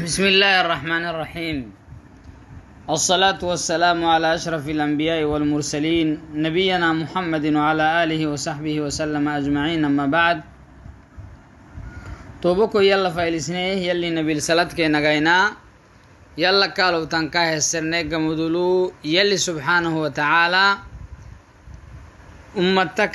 بسم الله الرحمن الرحيم. الصلاة والسلام على أشرف الأنبياء والمرسلين نبينا محمد وعلى آله وصحبه وسلم أجمعين. أما بعد، توبكو يلا فايلسنيه يلي نبي الصلاة كي نغينا يلا قالوا تنكاه السرنيق مدلو يلي سبحانه وتعالى أمتك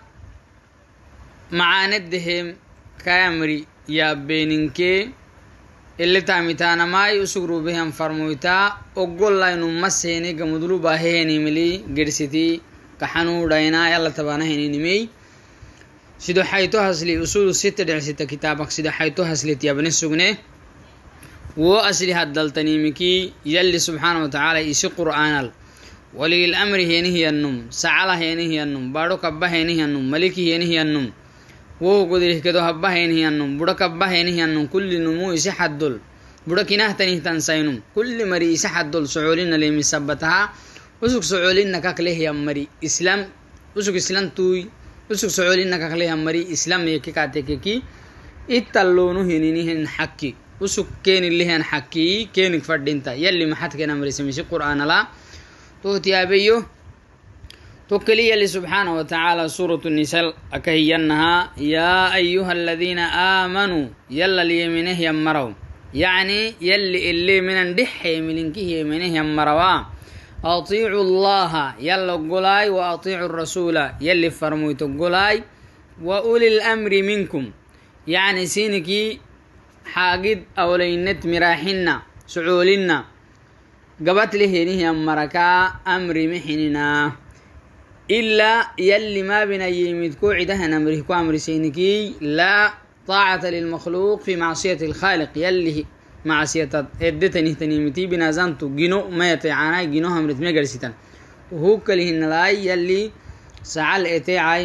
معاندهم كامري يا بيننكي اللي تعمتانا ما يسقروا بهم فرمويتا أقول لا إنه مسهني كمدلو باهيني ملي قرستي كحنو داينا يلا تبانا هني نمي سيدو حيتو هسلي أصول ستة درسة كتابك سيدو حيتو هسلي تيابني السجنة وأسلي هدلتني مكي يلي سبحانه وتعالى يسي قرآن ولي الأمر هي النم سعلا هي النم بارو كبه هي النم ملكي هي النم वो कुदिर के तो हब्बा है नहीं अन्नुम बुड़ा कब्बा है नहीं अन्नुम कुल्ली नुमु इसे हद्दुल बुड़ा किनाह तनी तंसाइनुम कुल्ली मरी इसे हद्दुल सुऊलिन ले मिसब्बतहा उसुक सुऊलिन नकाकले है मरी इस्लाम उसुक इस्लाम तुई उसुक सुऊलिन नकाकले है मरी इस्लाम ये के काते के की इत्तल्लोनु हिनिनी हन हक्की उसुक केन ले हन हक्की केन फड्डिनता यल्ली महत के नमरी से मिसी कुरान ला तो तियाबेयो توكلي اللي سبحانه وتعالى سورة النساء أكهينها يا أيها الذين آمنوا يلا اللي يمنه يمروا يعني يلي من اندحي منك يمنه يمروا أطيعوا الله يلا قلاي وأطيعوا الرسول يلي فرمويت قلاي وأولي الأمر منكم يعني سينكي حاجد أولينت مراحنا سعولنا قبت له ينه يمركا أمر محننا إلا يلي ما بنا يمدكو عدها نمره أمر سينكي لا طاعة للمخلوق في معصية الخالق يلي معصية ادتني تنيمتي بنازانتو جنو ما يتعانا جنو همرت مجرسيتان وهو كلهن لاي يلي سعال اتعاي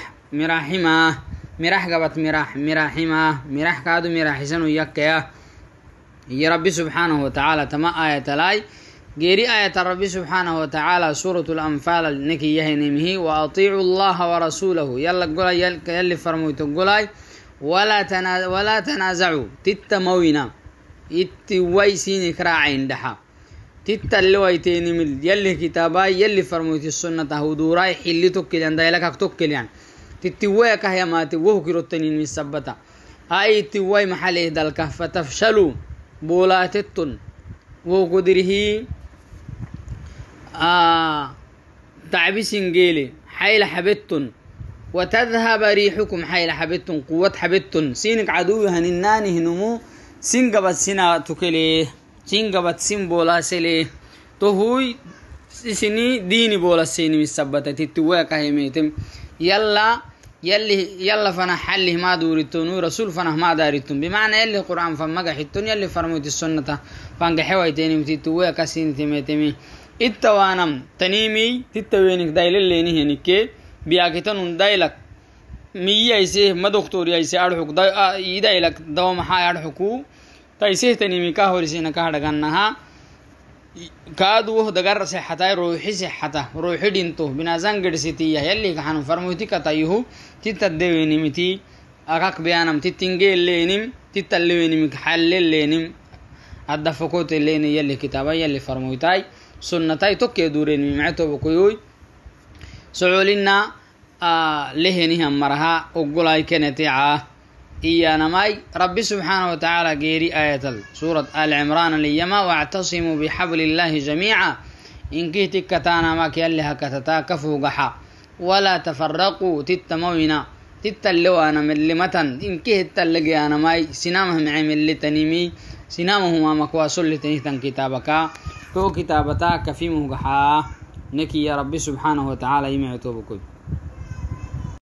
مراح قبط مراحمة مراح كادو مراحسان ويكيا يا ربي سبحانه وتعالى تما آية لاي غيري آية ربي سبحانه وتعالى سورة الأنفال نكي يهنمه وأطيعوا الله ورسوله يلا قولا يلي فرمويتو قولاي ولا تنازعوا تتموينا يتوي سيني كراعين دحا تتلوي تينمل يلي كتاباي يلي فرمويت السنة هودوراي حلي توكليان دايلك توكليان تتوي كهيماتي وهو كيروتنين من السبتا هاي تتوي محله دالك فتفشلوا بولاتتن وقدره تعبسين جيلي حيل حبتن وتذهب ريحكم حيل حبتن قوة حبتن سينك عدو هنناني هنمو سينقبت سنا تكلي سينقبت سين بولا سلي تهوي سيني ديني بولا سيني مسبتة تتواك هيميتم يلا فنا حله ما دورتون ورسول فنا ما دارتون بمعنى يلي القرآن فما قحتون يلي فرموت السنة فانك حويتين متتوى كسين تميتمي التوانم تنيمي تتوينك دايل اللي نهنكي بياكتن دايلك مية يسيه ما دكتور يسيه أرحك يدايلك دوام حا أرحكو تيسيه تنيمي كاهوري سينا كاهدغانها كادوه دغر صحتا روحي صحتا روحي دينتو بنازان غدسيتي يلي كانوا فرموتي كتايو تتدويني متي اكاك بيانم تتنجي لينم تتلوينم حل لينم ادفكوت لين يلي كتابا يلي فرموتاي سنتاي توكي دورين معتو بكوي سعولنا لهني مرها وقلاي كنتيعه إيانا ماي ربي سبحانه وتعالى غيري آية سورة آل عمران ليما واعتصموا بحبل الله جميعا إن كيتك كتانا ماك يلها كتتاكفوا قحا ولا تفرقوا تتموينا تتلوانا من لمتن إن كيت تلقيانا ماي سنامهم عمل لتنمي سنامهم مكواسل لتنهتن كتابك تو كتابتا كفيمه قحا نكي يا ربي سبحانه وتعالى يمعتو بكل